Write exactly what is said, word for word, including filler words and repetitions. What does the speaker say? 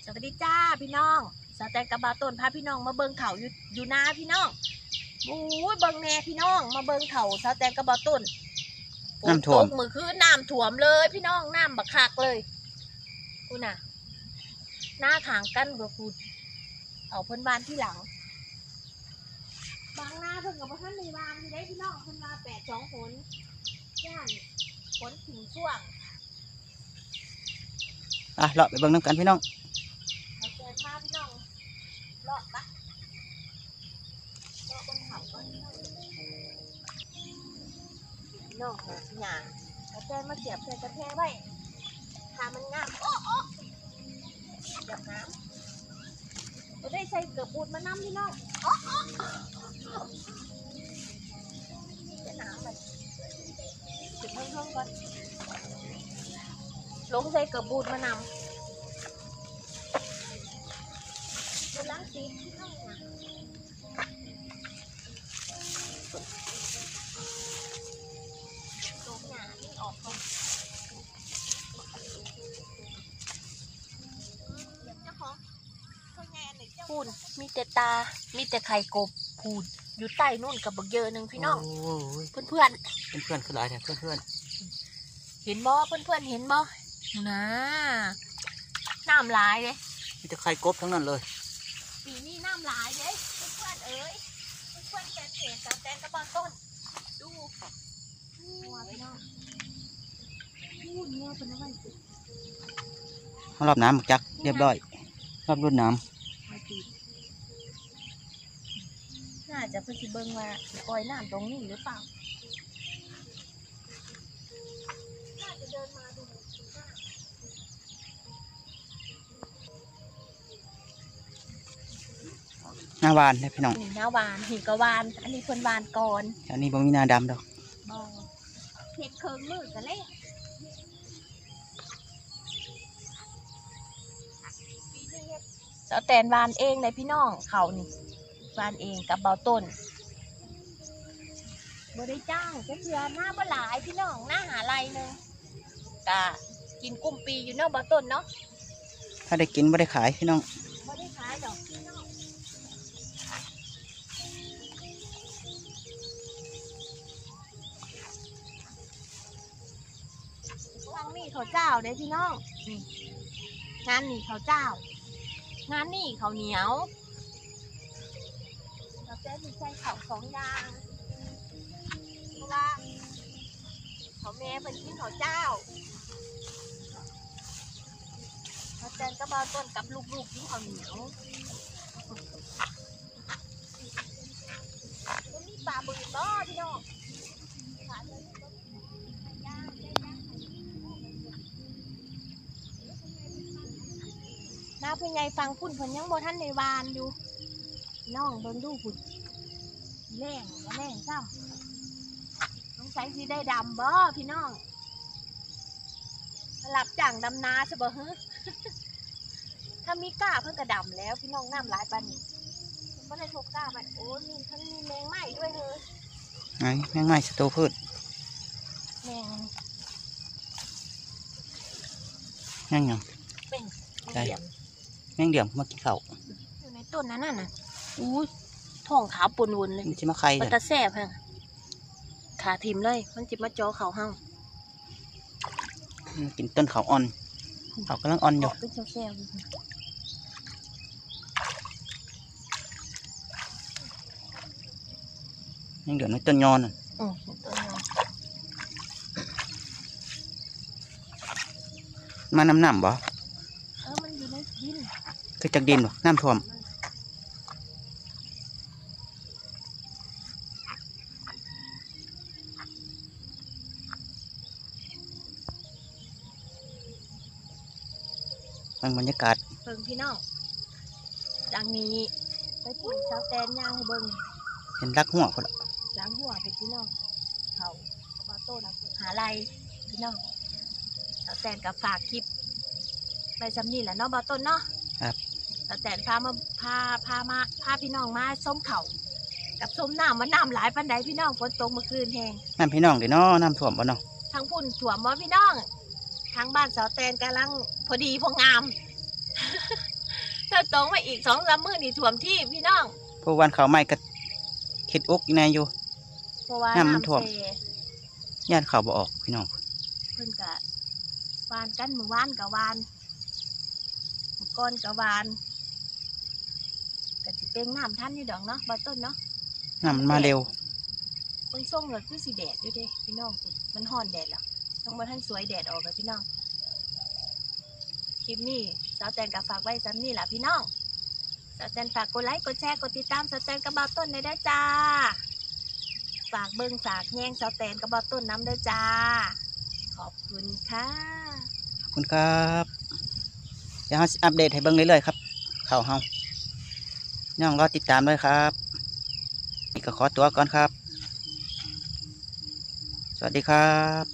สวัสดีจ้าพี่น้องสาวแตงกับบาวต้นพาพี่น้องมาเบิ่งเขาอยู่อยู่นาพี่น้องโอ้ยเบิ่งแน่พี่น้องมาเบิ่งเขาสาวแตงกับบาวต้นน้ำท่วมมือคือน้ำท่วมเลยพี่น้องน้ำบักคักเลยคุณน่ะหน้าขางกันกับคุณเอาเพิ่นบ้านที่หลังบางหน้าเพิ่นกับท่านในวางได้พี่น้องเพิ่นมาแปดสองผลย่านผลถึงช่วงอ่ะเลาะไปเบิ่งน้ำกันพี่น้องเราเจอภาพพี่น้องเลาะปะเลาะบนเขาก็พี่น้องพี่น้องเหรอพี่หยาเราเจอมาเสียบใส่กระแทกไว้ทามันงามโอ้โอ้เดี๋ยวน้ำเราได้ใส่เกลือปูนมาน้ำพี่น้องโอ้โอ้จะน้ำเลยจุดเพิ่มๆก่อนลงใส่เกลือปูนมานำล้างสีที่น้องนะตรงหนาที่ออกก่อนเดี๋ยวเจ้าของคนงานหนึ่งเจ้าพูนมีแต่ตามีแต่ไข่กบพูนอยู่ใต้นู่นกับบักเยอะหนึ่งพี่น้องเพื่อนเพื่อนเพื่อนเพื่อนคือหลายแต่เพื่อนเพื่อนเห็นบ่เพื่อนเพื่อนเห็นบ่นะน้ำลายเลยมีแต่ไข่กบทั้งนั้นเลยปีนี้น้ำลายเลยเพื่อนเพื่อนเอ้ยเพื่อนเพื่อนแฟนเพจสาวแตงกระบอนต้นดูงัวพี่น้องพูดงัวเป็นอะไรสิรอบน้ำจักเรียบร้อยรอบรุ่นน้ำน่าจะเพื่อสิเบิ้งว่าปล่อยน้ำตรงนี้หรือเปล่าน่าจะเดินมาดูหน้าวานได้พี่น้องหน้าวานหิกะวานอันนี้คนวานก่อนอันนี้บ่มีหน้าดำดอกเห็ดเคิงมือกันเลยสาวแตนวานเองเลยพี่น้องเขานี่วานเองกับเบาต้นบ่ได้จ้างจะเถื่อหน้าบ่หลายพี่น้องหน้าหาไรหนึ่งกะกินกุ้มปีอยู่เนาะเบาต้นเนาะถ้าได้กินบ่ได้ขายพี่น้องบ่ได้ขายดอกพี่น้องทางนี้เขาเจ้าเด้พี่น้องนี่งานนี่เขาเจ้างานนี่เขาเหนียวเราจะมีใช้เขาสองอย่างเพราะว่าเขาแม่เป็นที่เขาเจ้าเขาเจนกระบาต้นกับลูกๆที่เขาเหนียวมันมีปลาบึกบ่พี่น้องน้าเป็นไงฟังพุ่นเพิ่นยังบ่ท่านในวานอยู่น้องเบิ่งดูพุ่นแรงก็แรงซ้ำต้องใช้สิได้ดำบ่พี่น้องหลับจ่างดำนาใช่บ่ฮะถ้ามีก้าเพิ่นก็ดำแล้วพี่น้องน้ำหลายปานนี้บ่ได้ทกก้าไปโอ้มีทั้งมีแมงไหม้ด้วยเฮ้ยไงแมงไหม้สตูพืชแมงแมงหยังเป็นใช่แมงเดี่ยมมากินข้าวอยู่ในต้นนั้นน่ะอู้ท้องขาวปนวนเลยมันจะมาใครมันจะแสบฮะขาทิมเลยมันจิมาจ่อเขาห้างกินต้นเขาอ่อนเขากำลังอ่อนอยู่เป็นแสบแมงเดี่ยมในต้นยอนอืมต้นยอนมาน้ำน้ำบ่เออมันอยู่ในดินคือจากดินบ่น้ำท่วมบรรยากาศเบิ่งพี่น้องดังนี้ไปปุ่นชาวแตนย่างให้เบิ่งเห็นรักหัวคนละล้างหัวไปพี่น้องเขาบาต้นหาอะไรพี่น้องชาวแตนกับฝากคลิปไปซ้ำนี่แหละเนาะบาต้นเนาะครับชาวแตนพามาพาพามาพาพี่น้องมาส้มเข่ากับส้มน้ำมันน้ำหลายปันใดพี่น้องฝนตกเมื่อคืนแห้งน้ำพี่น้องเดี๋ยวเนาะน้ำท่วมบ่เนาะทางพุ่นถ่วมว่าพี่น้องทางบ้านสาวแตนกำลังพอดีพองามถ้าตรงมาอีกสองสามมื้อนี่ท่วมที่พี่น้องพวกวันเขาไม่ก็เข็ดอกอยู่แน่อยู่เพราะว่าน้ำมันน้ำท่วมเซย่านเขาบ่ออกพี่น้องเพิ่นกะวานกันมือวานกับวานมื้อก้อนกับวานก็สิเป็นน้ำท่านอยู่ดอกเนาะบ่ต้นเนาะน้ำมันมาเร็วเพิ่งส่งเลยคือสีแดดอยู่เด้พี่น้องมันฮ้อนแดดแล้วต้องมาท่านสวยแดดออกเลยพี่น้องคลิปนี้สาวแตนกับฝากไว้ซ้ำนี่แหละพี่น้องสาวแตนฝากกดไลค์กดแชร์กดติดตามสาวแตนกับบ่าวต้นในเด้อจ้าฝากเบิ่งฝากแย่งสาวแตนกับบ่าวต้นน้ำเด้อจ้าขอบคุณค่ะขอบคุณครับเดี๋ยวเราสิอัปเดตให้เบิ่งเรื่อยๆครับข่าวเฮาน้องรอติดตามด้วยครับนี่ก็ขอตัวก่อนครับ สวัสดีครับ